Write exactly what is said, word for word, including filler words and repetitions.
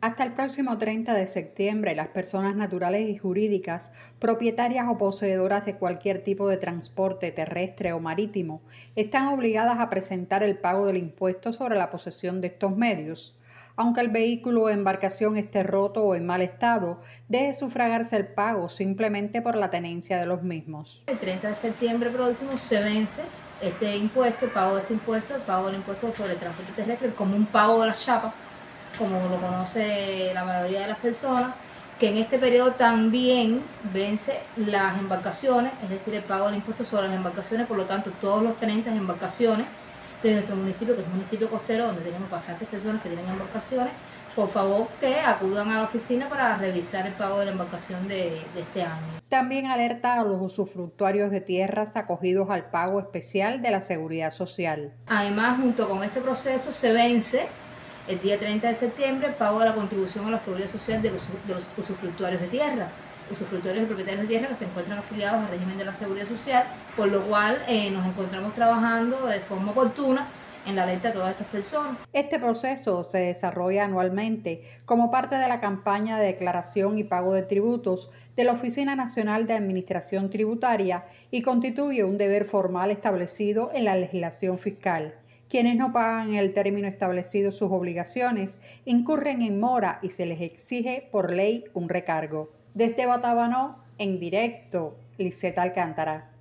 Hasta el próximo treinta de septiembre, las personas naturales y jurídicas, propietarias o poseedoras de cualquier tipo de transporte terrestre o marítimo, están obligadas a presentar el pago del impuesto sobre la posesión de estos medios. Aunque el vehículo o embarcación esté roto o en mal estado, debe sufragarse el pago simplemente por la tenencia de los mismos. El treinta de septiembre próximo se vence este impuesto, el pago de este impuesto, el pago del impuesto sobre el transporte terrestre, como un pago de la chapa, como lo conoce la mayoría de las personas, que en este periodo también vence las embarcaciones, es decir, el pago del impuesto sobre las embarcaciones. Por lo tanto, todos los tenentes de embarcaciones de nuestro municipio, que es un municipio costero donde tenemos bastantes personas que tienen embarcaciones, por favor que acudan a la oficina para revisar el pago de la embarcación de, de este año. También alerta a los usufructuarios de tierras acogidos al pago especial de la Seguridad Social. Además, junto con este proceso se vence el día treinta de septiembre el pago de la contribución a la Seguridad Social de los, de los usufructuarios de tierra, usufructuarios y propietarios de tierra que se encuentran afiliados al régimen de la Seguridad Social, por lo cual eh, nos encontramos trabajando de forma oportuna en la alerta a todas estas personas. Este proceso se desarrolla anualmente como parte de la campaña de declaración y pago de tributos de la Oficina Nacional de Administración Tributaria y constituye un deber formal establecido en la legislación fiscal. Quienes no pagan en el término establecido sus obligaciones incurren en mora y se les exige por ley un recargo. Desde Batabanó, en directo, Liseta Alcántara.